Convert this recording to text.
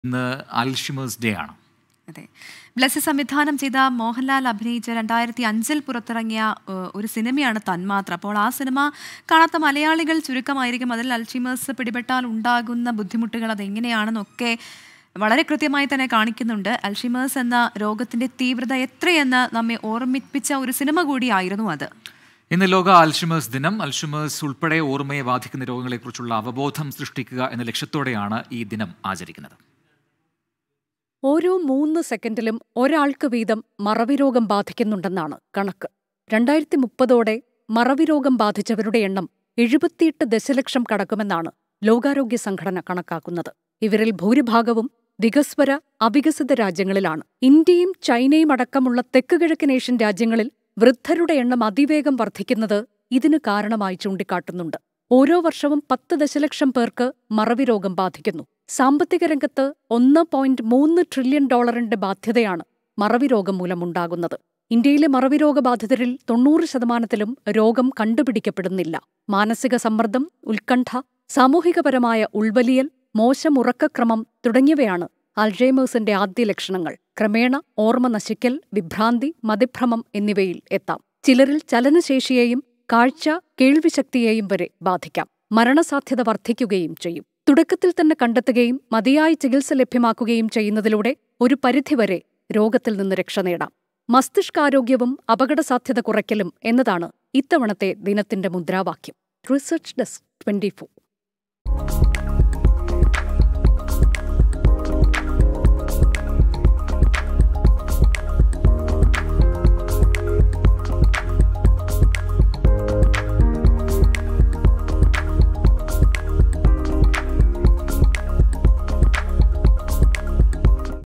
ഇന്ന് Alzheimer's day ആണ്. അതെ, ബ്ലസ്സി സംവിധാനം ചെയ്ത മോഹൻലാൽ അഭിനയിച്ച 2005 പുറത്തിറങ്ങിയ ഒരു സിനിമയാണ് തന്മാത്ര. അപ്പോൾ ആ സിനിമ കാണാത്ത മലയാളികൾ ചുരുക്കമായിരിക്കും. അതിൽ അൽഷിമേഴ്സ് പിടിപെട്ടാൽ ഉണ്ടാകുന്ന ബുദ്ധിമുട്ടുകൾ അതെങ്ങനെയാണെന്നൊക്കെ വളരെ കൃത്യമായി തന്നെ കാണിക്കുന്നുണ്ട്. അൽഷിമേഴ്സ് എന്ന രോഗത്തിന്റെ തീവ്രത എത്രയെന്ന് നമ്മെ ഓർമ്മിപ്പിച്ച ഒരു സിനിമ കൂടിയായിരുന്നു അത്. ഇന്ന് ലോക അൽഷിമേഴ്സ് ദിനം. അൽഷിമേഴ്സ് ഉൾപ്പെടെ ഓർമ്മയെ ബാധിക്കുന്ന രോഗങ്ങളെക്കുറിച്ചുള്ള അവബോധം സൃഷ്ടിക്കുക എന്ന ലക്ഷ്യത്തോടെയാണ് ഈ ദിനം ആചരിക്കുന്നത്. ഓരോ 3 സെക്കൻഡിലും ഒരാൾക്ക് വീതം മറവിരോഗം ബാധിക്കുന്നുണ്ടെന്നാണ് കണക്ക്. 2030 മറവിരോഗം ബാധിച്ചവരുടെ എണ്ണം 78 ദശലക്ഷം കടക്കുമെന്നാണ് ലോകാരോഗ്യ സംഘടന കണക്കാക്കുന്നത്. ഇവരിൽ ഭൂരിഭാഗവും വികസ്വര, അവികസിത രാജ്യങ്ങളിലാണ്. ഇന്ത്യയും ചൈനയും അടക്കമുള്ള തെക്കുകിഴക്കൻ ഏഷ്യൻ രാജ്യങ്ങളിൽ വൃദ്ധരുടെ എണ്ണം അതിവേഗം വർദ്ധിക്കുന്നത് ഇതിന് കാരണമായി ചൂണ്ടിക്കാട്ടുന്നുണ്ട്. ഓരോ വർഷവും 10 ദശലക്ഷം പേർക്ക് മറവിരോഗം ബാധിക്കുന്നു. സാമ്പത്തിക രംഗത്ത് $1.3 ട്രില്യൺ ബാധ്യതയാണ് മറവിരോഗം മൂലമുണ്ടാകുന്നത്. ഇന്ത്യയിലെ മറവിരോഗബാധിതരിൽ 90% രോഗം കണ്ടുപിടിക്കപ്പെടുന്നില്ല. മാനസിക സമ്മർദ്ദം, ഉത്കണ്ഠ, സാമൂഹികപരമായ ഉൾവലിയൽ, മോശം ഉറക്കക്രമം തുടങ്ങിയവയാണ് അൽഷൈമേഴ്സിന്റെ ആദ്യ ലക്ഷണങ്ങൾ. ക്രമേണ ഓർമ്മ നശിക്കൽ, വിഭ്രാന്തി, മതിഭ്രമം എന്നിവയിൽ എത്താം. ചിലരിൽ ചലനശേഷിയെയും കാഴ്ച, കേൾവിശക്തിയെയും വരെ ബാധിക്കാം. മരണസാധ്യത വർദ്ധിക്കുകയും ചെയ്യും. തുടക്കത്തിൽ തന്നെ കണ്ടെത്തുകയും മതിയായ ചികിത്സ ലഭ്യമാക്കുകയും ചെയ്യുന്നതിലൂടെ ഒരു പരിധിവരെ രോഗത്തിൽ നിന്ന് രക്ഷ നേടാം. മസ്തിഷ്കാരോഗ്യവും അപകടസാധ്യത കുറയ്ക്കലും എന്നതാണ് ഇത്തവണത്തെ ദിനത്തിന്റെ മുദ്രാവാക്യം. Research desk 24.